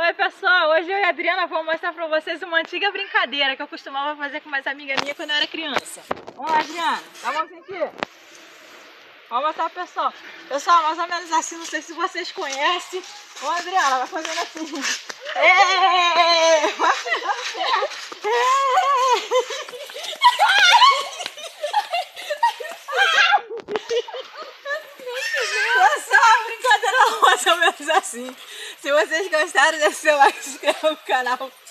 Oi pessoal, hoje eu e a Adriana vou mostrar pra vocês uma antiga brincadeira que eu costumava fazer com umas amigas minhas quando eu era criança. Vamos lá, Adriana, dá a mãozinha aqui. Vamos mostrar pro pessoal. Pessoal, mais ou menos assim, não sei se vocês conhecem. Ó, Adriana, vai fazendo assim. Vai fazendo certo. Pessoal, a brincadeira mais ou menos assim. Se vocês gostaram desse like, se inscreva no canal.